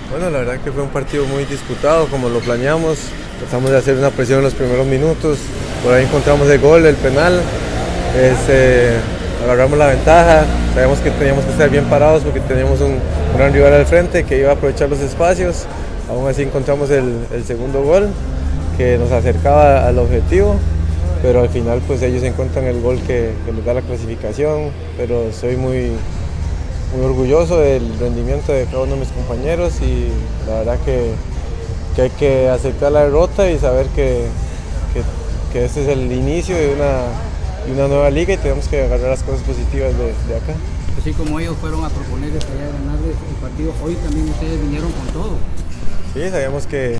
Bueno, la verdad que fue un partido muy disputado, como lo planeamos. Tratamos de hacer una presión en los primeros minutos. Por ahí encontramos el gol, el penal. Agarramos la ventaja. Sabíamos que teníamos que estar bien parados porque teníamos un gran rival al frente que iba a aprovechar los espacios. Aún así encontramos el segundo gol que nos acercaba al objetivo. Pero al final pues ellos encuentran el gol que nos da la clasificación. Pero soy muy orgulloso del rendimiento de cada uno de mis compañeros y la verdad que hay que aceptar la derrota y saber que este es el inicio de una nueva liga y tenemos que agarrar las cosas positivas de acá. Así como ellos fueron a proponerles allá ganarles el partido, hoy también ustedes vinieron con todo. Sí, sabíamos que